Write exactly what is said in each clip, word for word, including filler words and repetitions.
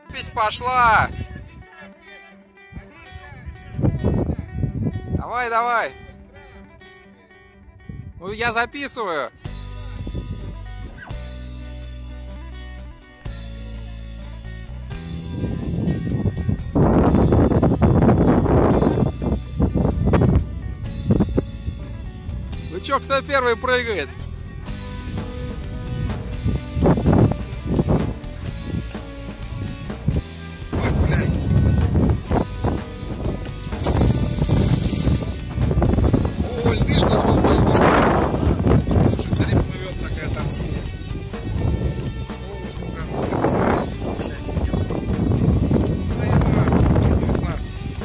Запись пошла! Давай, давай! Ну, я записываю! Ну чё, кто первый прыгает? О, льдышка, льдышка. Слушай, смотри, плывет такая тортилья. Солнышко прям мерцает. Вообще офигенно. Наступает весна.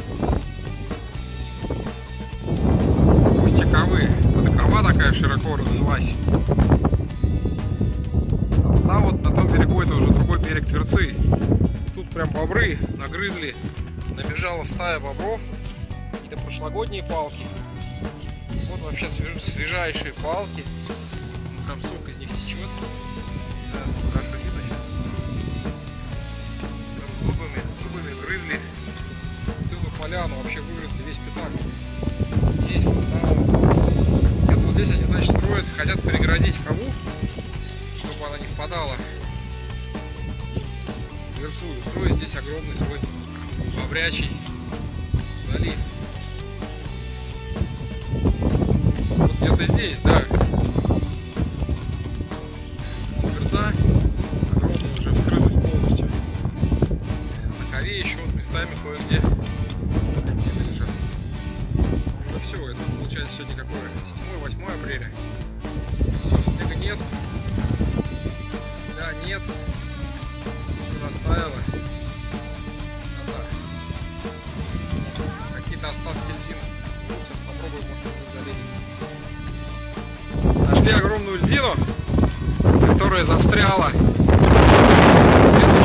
Тяковые. Водокорма такая широко развилась. Там вот на том берегу это уже другой берег Тверцы. Тут прям бобры нагрызли. Набежала стая бобров. Какие-то прошлогодние палки. Вот вообще свеж... свежайшие палки. Прям сок из них течет. Сейчас хорошо видно сейчас. Прям зубами, зубами грызли. Целую поляну вообще выгрызли, весь пятак. Здесь вот там. Где-то вот здесь они, значит, строят, хотят перегородить Каву, чтобы она не впадала в Тверцу. Строят здесь огромный свой бобрячий залив. Вот где-то здесь, да. Тверца огромная уже вскрылась полностью. На Каве еще вот местами кое-где лежат. Ну все, это получается сегодня какое? седьмое-восьмое апреля. Все, снега нет. Да, нет. Все растаяло. Какие-то остатки льдины. Сейчас попробуем, может, залезть. Нашли огромную льдину, которая застряла.